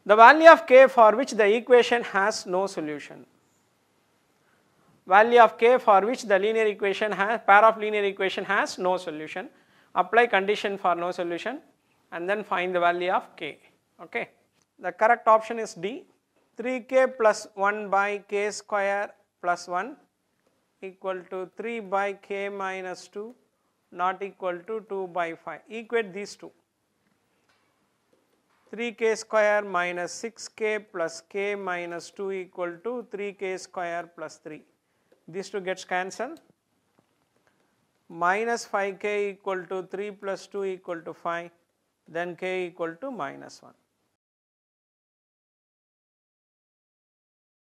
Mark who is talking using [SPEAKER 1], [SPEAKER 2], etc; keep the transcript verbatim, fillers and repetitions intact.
[SPEAKER 1] The value of k for which the equation has no solution. Value of k for which the linear equation has, pair of linear equation has no solution. Apply condition for no solution and then find the value of k. Okay. The correct option is D. three k plus one by k square plus one equal to three by k minus two not equal to two by five. Equate these two. three k square minus six k plus k minus two equal to three k square plus three. These two gets cancelled. Minus five k equal to three plus two equal to five, then k equal to minus one.